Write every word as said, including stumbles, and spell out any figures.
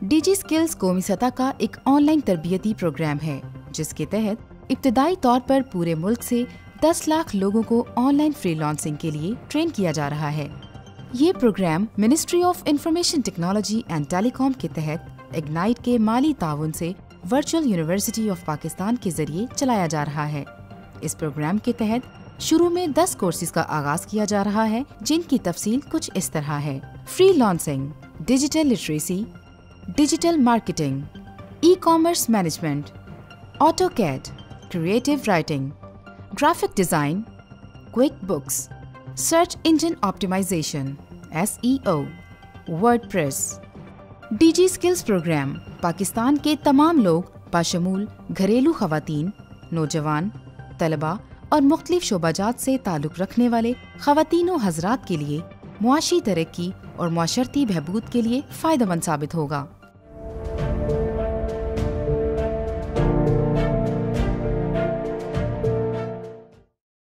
Digi skills قومی سطح کا ایک آن لائن تربیتی پروگرام ہے جس کے تحت ابتدائی طور پر پورے ملک سے دس لاکھ لوگوں کو آن لائن فری لانسنگ کے لیے ٹرین کیا جا رہا ہے۔ یہ programme Ministry of Information Technology and Telecom کے تحت اگنائٹ کے مالی تعاون سے ورچوئل یونیورسٹی آف پاکستان کے ذریعے چلایا جا رہا ہے۔ اس پروگرام کے تحت شروع میں دس کورسز کا آغاز کیا جا رہا ہے جن کی تفصیل کچھ اس طرح ہے: freelancing, digital literacy, digital marketing, e commerce management, AutoCAD, creative writing, graphic design, QuickBooks, search engine optimisation, S E O, WordPress. DigiSkills programme Pakistan کے تمام لوگ بشمول گھریلو خواتین، نوجوان، طلباء اور مختلف شعبہ جات سے تعلق رکھنے والے خواتین و حضرات کے لیے معاشی ترقی اور معاشرتی بہبود کے لیے فائدہ مند ثابت ہوگا۔